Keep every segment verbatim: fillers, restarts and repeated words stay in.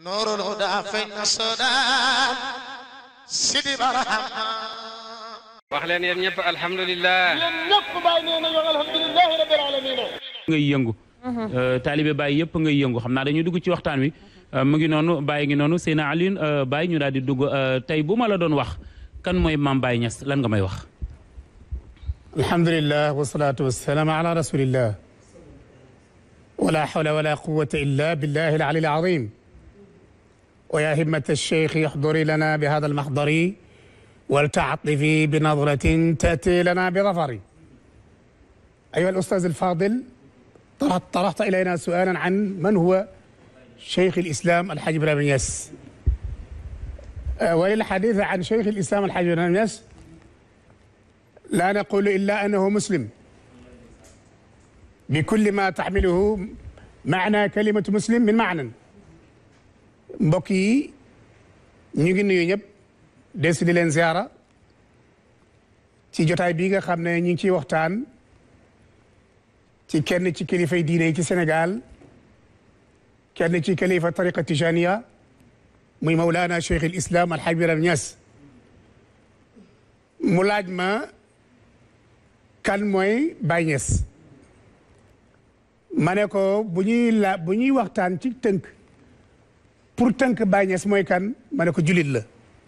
نور الهدى فين الصدام سيدي برحمة wax leen yéen ñëpp alhamdulilah. yéen ñëpp bàyyi nee nañu alhamdulilah rabbil alamin. ngay yëngu. taalibe Baye yëpp ngay yëngu xam naa dañuy dugg ci waxtaan wi mu ngi noonu Baye ngi noonu Seydina Alioune Baye ñu daal di dugg tey bu ma la doon wax kan mooy Mame Baye Niass lan nga may wax. alhamdulilah wasalaatu wasalaam ala rasulillah. wala hawla wala quwwata illa billahi al-ali al-azim. wa ya himmat ash-shaykh yahduri lana bi hadha al-mahdari ولتعطفي بنظرة تأتي لنا بظفر. أيها الأستاذ الفاضل، طرحت إلينا سؤالا عن من هو شيخ الإسلام الحاج إبراهيم نياس. وللحديث عن شيخ الإسلام الحاج إبراهيم نياس لا نقول إلا أنه مسلم بكل ما تحمله معنى كلمة مسلم من معنى. mbokk yi ñu ngi nuyu ñëpp des di leen ziara ci jotaay bii nga xam ne ñu ngi ciy waxtaan ci kenn ci kilifay diine yi ci Sénégal kenn ci kilifa tariqa tijaniya muy Mawlana Cheikh al Islam Alhaji Ibrahima Niass mu laaj ma kan mooy Baye Niass ma ne ko bu ñuy la bu ñuy waxtaan ci tënk pour tënk Baye Niass mooy kan ma ne ko julit la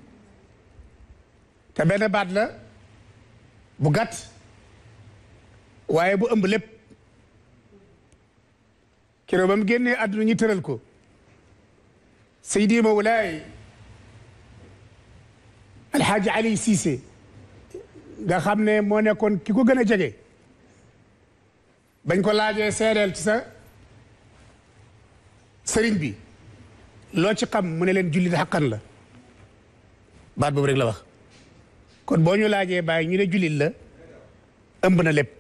te benn baat la bu gàtt waaye bu ëmb lépp keroog ba mu génnee àdduna ñu tëral ko Seydi Mawlaay Alxaaji Ali Cissé nga xam ne moo nekkoon ki ko gën a jege bañ ko laajee seedeel ci sa sëriñ bi loo ci xam mu ne leen jullit xaqan la baat boobu rek la wax. kon boo ñu laajee Baye ñu ne jullit la ëmb na lépp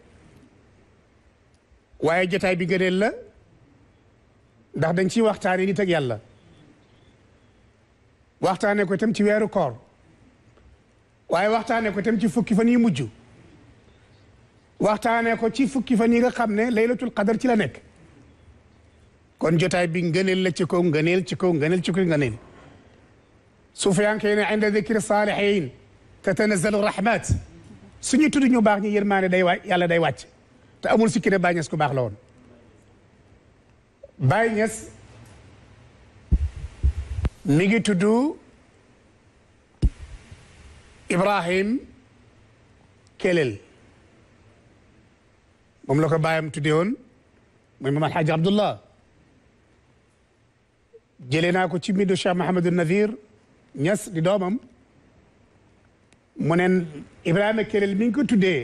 waaye jotaay bi gëneel la ndax dañ ciy waxtaanee nit ak yàlla waxtaanee ko itam ci weeru koor waaye waxtaanee ko itam ci fukki fan yi mujj waxtaanee ko ci fukki fan yi nga xam ne laylatul qadar ci la nekk kon jotaay bi ngëneel la ci kaw ngëneel ci kaw ngëneel ci kaw ngëneel sufiyankee ne inda dikri saalihiin tatanazzalu rahmat suñu tudd ñu baax ñi yërmaane day wàcc yàlla day wàcc te amul sikki ne Baye Niass ku baax la woon. Baye Niass mi ngi tudd Ibrahim Kelel moom la ko baayam tuddee woon mooy moom Alhaji Abdullah jëlee naa ko ci mbindu Cheikh Mahamadou Nazir Niass di doomam. mu neen Ibrahima Kelel mi ngi ko tuddee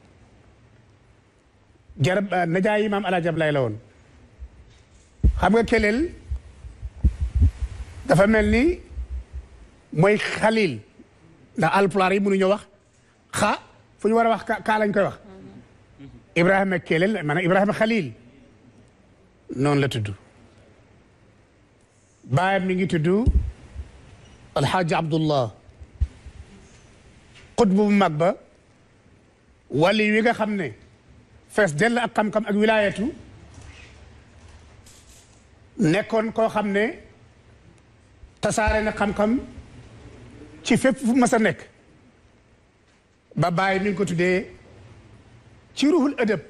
jarab najaay maam Alaaji Ablaay la woon xam nga Kelel dafa mel ni mooy xalil ndax alpulaar yi mënuñoo wax xa fu ñu war a wax kaa lañ koy wax Ibrahima Kelel maanaam Ibrahima xalil noonu la tudd baayam mi ngi tudd Alxaaji Abdullah xutbu bu mag ba wali wi nga xam ne fees dell ak xam-xam ak wilaayatu nekkoon koo xam ne tasaare na xam-xam ci fépp fu mas a nekk ba Baye mi ngi ko tuddee ci ruhul ëdëb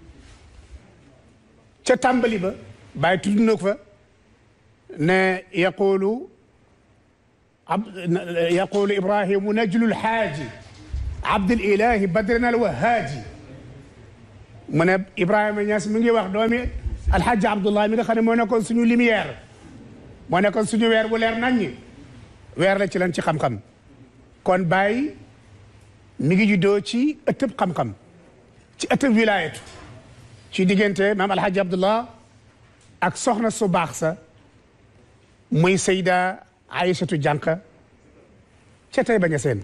ca tàmbali ba Baye tudd na ko fa ne yaqulu yaqulu Ibrahimu najlul xaaji Abdul Ilahi Badrina al Wahaaji mu ne Ibrahima Niass mi ngi wax doomi Alhaji Abdullah mi nga xam ne moo nekkoon suñu lumière moo nekkoon suñu weer bu leer naññi weer la ci lan ci xam-xam kon Baye mi ngi juddoo ci ëttëb xam-xam ci ëttëb wilaayatu ci diggante maam Alhaji Abdullah ak soxna su baax sa muy Sayda Aïsatu Jànqa ca tey bañ a seen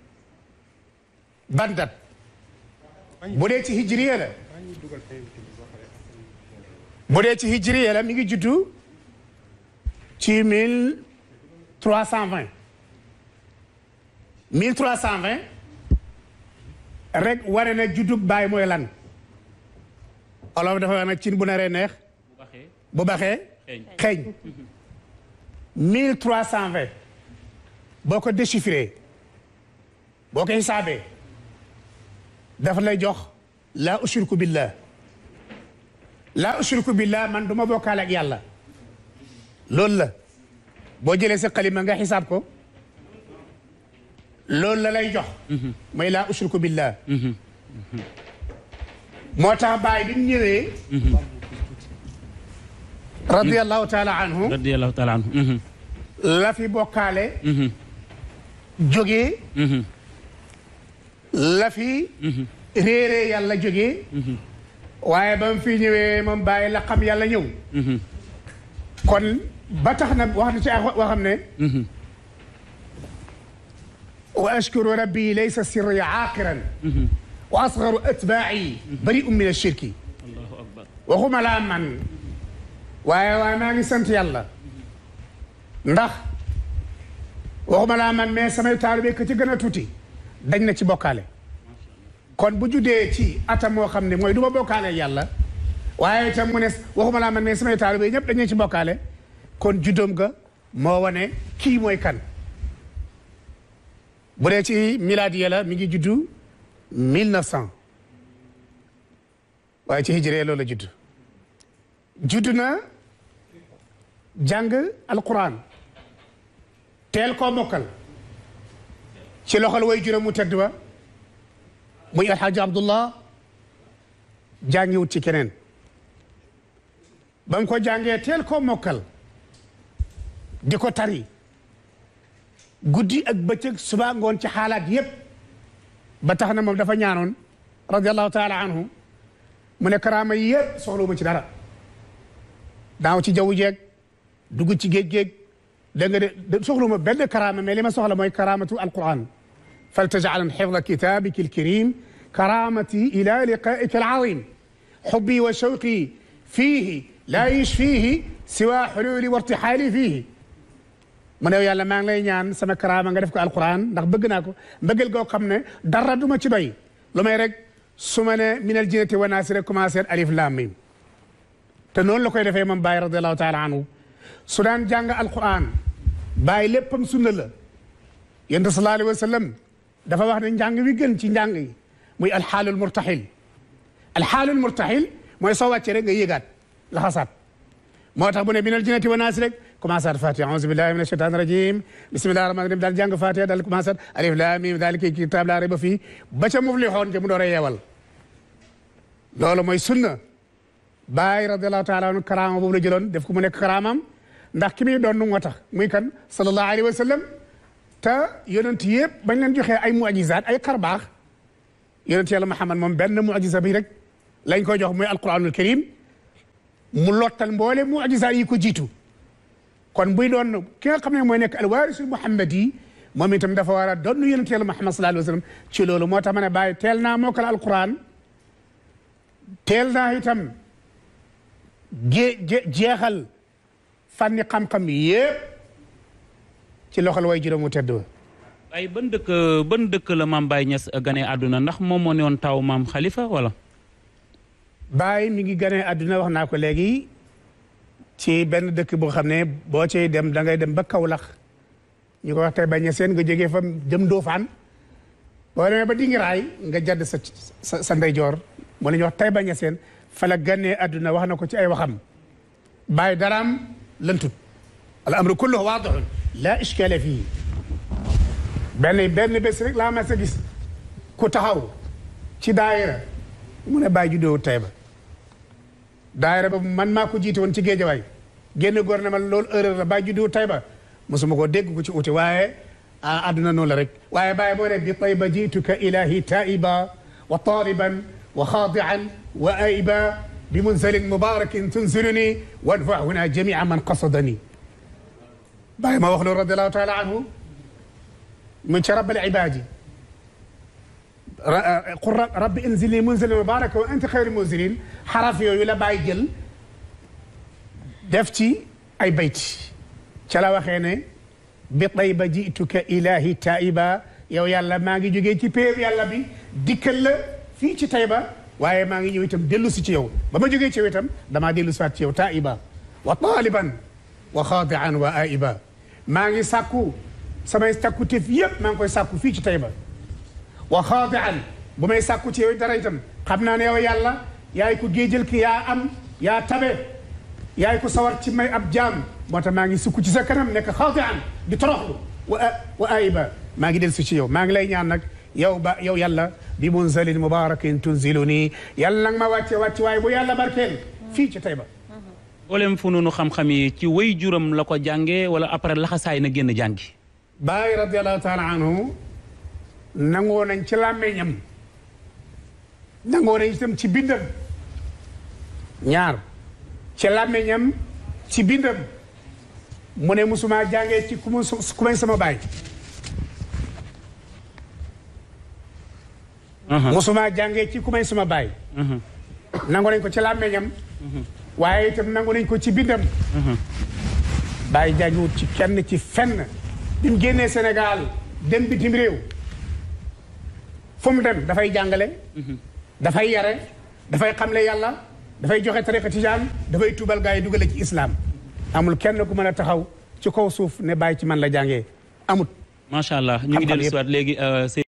bandat bu dee ci hijriya la bu dee ci hijriya la mi ngi juddu ci mille trois cent vingt mille trois cent vingt rek wane na juddug Baye mooy lan olof dafa wax nag cin bu naree neex bu baxee xeeñ mille trois cent vingt boo ko déchiffré boo ko xisaabee dafa lay jox laa ushriku billah laa ushriku billah man du ma bokkaale ak yàlla loolu la boo jëlee sa xalima nga xisaab ko loolu la lay jox mooy laa ushriku billah moo tax baay bi mu ñëwee radiyallahu taala anhu radiyallahu taala anhu la fi bokkaale jógee la fi réeree yàlla jógee waaye ba mu fi ñëwee moom bàyyi la xam yàlla ñëw kon ba tax na wax na ci waxam ne wa ashkuru rabbi laysa sirri aaqiran wa asgaru atbaa'i bari'un min ashirki waxuma laa man waaye waaye maa ngi sant yàlla ndax waxuma laa man mais samay taalibe ka ci gën a tuuti dañ na ci bokkaale kon bu juddee ci atam moo xam ne mooy du ma bokkaale yàlla waaye itam mu ne waxuma laa man mais samay taalibe ñëpp dañ na ci bokkaale kon juddoom ga moo wane kii mooy kan bu dee ci milaadiya la mi ngi juddu mille neuf cent waaye ci hijree loolu la juddu juddu na jàng alquran teel koo mokkal ci loxol way juróom mu tedd wa muy alxaaji abdullah jàngiwut ci keneen ba mu ko jàngee teel koo mokkal di ko tari guddi ak bëccëg suba ngoon ci xaalaat yépp ba tax na moom dafa ñaanoon radiallahu taala anhu mu ne karaama yi yépp soxlawuma ci dara daaw ci jaww jeeg dugg ci géej géej da nga de soxlawuma benn karaama mais li ma soxla mooy karaamatu alquran fal tajcalan xifda kitabiki alkarim karaamati ila liqaika alazim xubbi wa shawqi fiihi laa yushfiihi siwa xululi wa irtixaali fiihi mu ne yàlla maa ngi lay ñaan sama karaama nga def ko alquran ndax bëgg naa ko mbëggal goo xam ne dara du ma ci doy lu may rek su ma ne minal jinnati wa naasi rek commencé alif laam mim te noonu la koy defee moom Baye radiallahu taala anhu su daan jàng alquran Baye léppam sunna la yonent sallallahu alayhi wa sallam dafa wax ne njàng wi gën ci njàng yi muy alxaalul murtaxil alxaalul murtaxil mooy soo wàccee rek nga yéegaat laxasaat moo tax bu ne minal jinnati wa naasi rek commencé at fatiha auzu billahi mina shaytaani rajim bismillahi rahmaani rahim daal jàng fatiha daal commencé at alif laam miim daalika kitaab laa rayba fii ba ca muflixoon ca mu door a yeewal loolu mooy sunna Baay radiallahu taala anhu karaama boobu la jëloon def ko mu nekk karaamam ndax ki muy doon nu moo tax muy kan sallallahu alayhi wa sallam te yonent yëpp bañ leen joxee ay mujizaat ay xarbaax yonent yàlla Muhammad moom benn mujiza bi rek lañ koy jox muy alquranul karim mu lottal mboole mujizaat yi ko jiitu kon buy doon ki nga xam ne mooy nekk alwaarisul muhammad yi moom itam dafa war a doon yonent yàlla Muhammad sallallahu alayhi wa sallam ci loolu moo tax ma ne Baay teel naa mokkal alquran teel naa itam jé jeexal fànni xam-xam yépp ci loxol way juróom mu tedd wa ay ban dëkk ban dëkk la maam Baye Niass gane àdduna ndax moom moo ne woon taw maam Khalifa wala Baye mi ngi gane àdduna wax naa ko léegi ci benn dëkk boo xam ne boo cay dem da ngay dem ba Kaolack ñu ko wax tey Baye Niassène nga jógee fa jëm Ndofane boo demee ba Dingiraay nga jadd sa sa sa ndeyjoor moo la ñuy wax tey Baye Niassène fa la gannee àdduna wax na ko ci ay waxam Baye daraam lëntut al amru kulluhu waadihun laa ishkaala fii benn benn bés rek laa mas a gis ku taxaw ci daayira mu ne Baye juddoo Taïba daayira ba man maa ko jiite woon ci Géejawaay génn góor ne ma loolu erreur la Baye juddoo Taïba mosuma ko dégg ko ci uti waaye àdduna noonu la rek waaye Baye boo ne bi Taïba jiituka ilahi taiba wa taliban wa xaadian wa aiba bi munzalin mubarakin tunziluni wanfa huna jamia man qasadani Baye ma wax loolu radiallahu taala anhu من رب العباد قل رب انزلني منزلا مباركا وانت خير المنزلين حرف يوyu la Baye jël def ci ay bayt ca la waxee ne bi Tayba jituka ilahi taiba yow yàlla maa ngi jógee ci péeb yàlla bi dikkal la fii ci Tayba waaye maa ngi ñëw itam dellu si ci yow ba ma jógee ci yow itam damaa dellu si waat ci yow taiba wa taliban wa xaadian wa aiba maa ngi sàkku samay sàkkuteef yépp maa ngi koy sàkku fii ci Tayba wa xaadian bu may sàkku ci yow dara itam xam naa ne yow yàlla yaay ko géejël ki yaa am yaa tabe yaay ko sawar ci may ab jaam moo tax maa ngi sukku ci sa kanam nekk xaadian di toroxlu wa wa aiba maa ngi del su ci yow maa ngi lay ñaan nag yow ba yow yàlla bi munzalin mubarakin tunziluni yàlla nag ma wàcce wàcce waaye bu yàlla barkeel fii ci Tayba olem fu nunu xam-xam yi ci way juram la ko jànge wala après laxasaay na génn jàngi Baay radiallahu taala anhu nangoo nañ ci làmmeñam nangoo nañ itam ci bindam ñaar ci làmmeñam ci bindam mu ne musuma jàngee ci ku mu ku may sama baay musuma jàngee ci ku may sama baay nangu nañ ko ci làmmeñam waaye itam nangu nañ ko ci bindam Baay jàngiwut ci kenn ci fenn bi mu génnee Sénégal dem bitim réew fu mu dem dafay jàngale dafay yare dafay xamle yàlla dafay joxe tariqa tijaan dafay tuubal gaa yi dugale ci islam amul kenn ku mën a taxaw ci kaw suuf ne Baay ci man la jàngee amut macha allah ñu ngi dellu si waat léegi